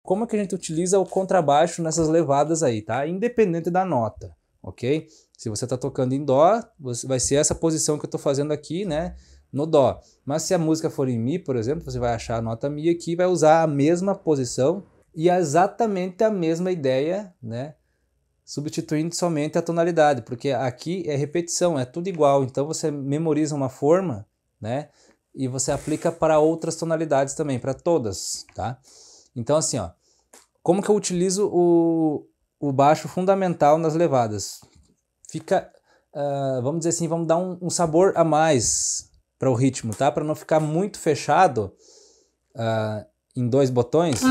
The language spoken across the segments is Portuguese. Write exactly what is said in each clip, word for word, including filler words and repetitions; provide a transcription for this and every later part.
como é que a gente utiliza o contrabaixo nessas levadas aí, tá? Independente da nota, ok? Se você está tocando em Dó, vai ser essa posição que eu estou fazendo aqui, né? No Dó. Mas se a música for em Mi, por exemplo, você vai achar a nota Mi aqui e vai usar a mesma posição e exatamente a mesma ideia, né? Substituindo somente a tonalidade, porque aqui é repetição, é tudo igual. Então você memoriza uma forma, né? E você aplica para outras tonalidades também, para todas, tá? Então assim, ó, como que eu utilizo o, o baixo fundamental nas levadas? Fica, uh, vamos dizer assim, vamos dar um, um sabor a mais para o ritmo, tá? Para não ficar muito fechado uh, em dois botões.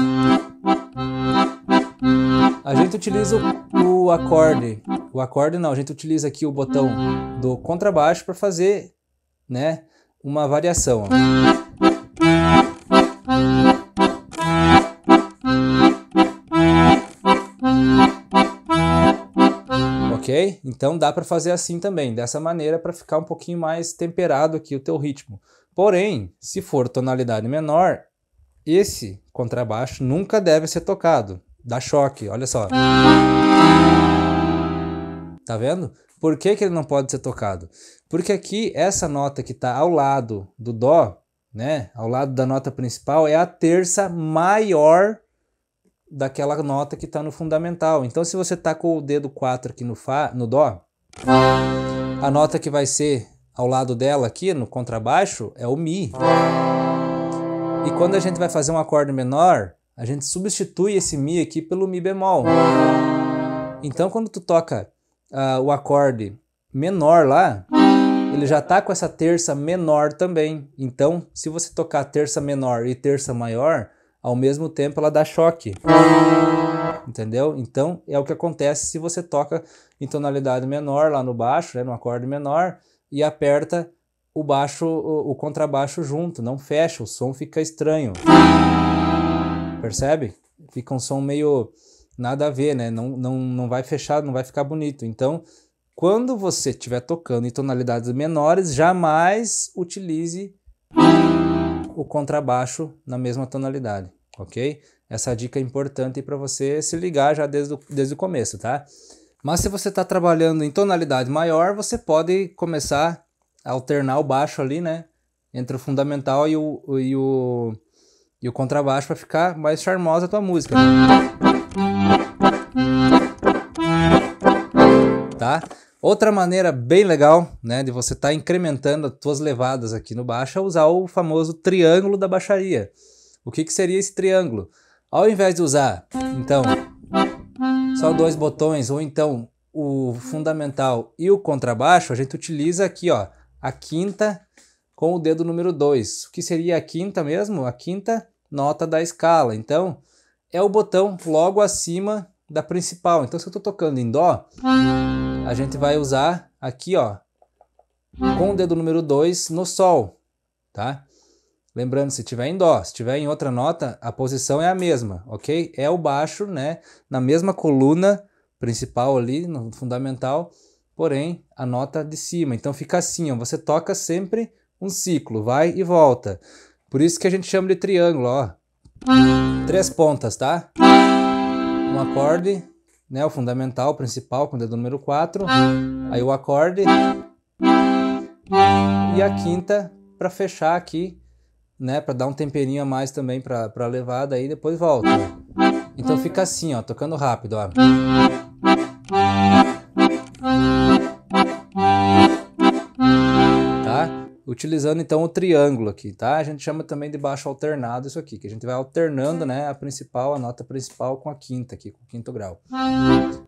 A gente utiliza o, o acorde, o acorde não, a gente utiliza aqui o botão do contrabaixo para fazer, né, uma variação. Ó. Ok? Então dá para fazer assim também, dessa maneira, para ficar um pouquinho mais temperado aqui o teu ritmo. Porém, se for tonalidade menor, esse contrabaixo nunca deve ser tocado. Dá choque, olha só. Tá vendo? Por que que ele não pode ser tocado? Porque aqui, essa nota que está ao lado do Dó, né, ao lado da nota principal, é a terça maior daquela nota que está no fundamental. Então, se você tá com o dedo quatro aqui no, Fá, no Dó, a nota que vai ser ao lado dela aqui, no contrabaixo, é o Mi. E quando a gente vai fazer um acorde menor, a gente substitui esse Mi aqui pelo Mi bemol. Então, quando tu toca uh, o acorde menor lá, ele já tá com essa terça menor também. Então, se você tocar terça menor e terça maior, ao mesmo tempo ela dá choque. Entendeu? Então, é o que acontece se você toca em tonalidade menor lá no baixo, né, no acorde menor, e aperta o baixo, o, o contrabaixo junto, não fecha, o som fica estranho. Percebe? Fica um som meio nada a ver, né? Não, não, não vai fechar, não vai ficar bonito. Então, quando você estiver tocando em tonalidades menores, jamais utilize o contrabaixo na mesma tonalidade, ok? Essa dica é importante para você se ligar já desde o, desde o começo, tá? Mas se você está trabalhando em tonalidade maior, você pode começar a alternar o baixo ali, né? Entre o fundamental e o, e o, e o contrabaixo para ficar mais charmosa a tua música. Tá? Outra maneira bem legal, né, de você estar tá incrementando as tuas levadas aqui no baixo é usar o famoso triângulo da baixaria. O que que seria esse triângulo? Ao invés de usar, então, só dois botões, ou então o fundamental e o contrabaixo, a gente utiliza aqui, ó, a quinta com o dedo número dois. O que seria a quinta mesmo? A quinta nota da escala. Então, é o botão logo acima da principal. Então, se eu estou tocando em Dó, a gente vai usar aqui, ó, com o dedo número dois no Sol, tá? Lembrando, se tiver em Dó, se tiver em outra nota, a posição é a mesma, ok? É o baixo, né? Na mesma coluna principal ali, no fundamental, porém, a nota de cima. Então fica assim, ó, você toca sempre um ciclo, vai e volta. Por isso que a gente chama de triângulo, ó. Três pontas, tá? Um acorde, né? O fundamental, o principal, com o dedo número quatro. Aí o acorde. E a quinta para fechar aqui, né, para dar um temperinho a mais também para a levada aí, depois volta. Então fica assim, ó, tocando rápido, ó. Tá? Utilizando então o triângulo aqui, tá? A gente chama também de baixo alternado isso aqui, que a gente vai alternando, né, a principal, a nota principal com a quinta aqui, com o quinto grau.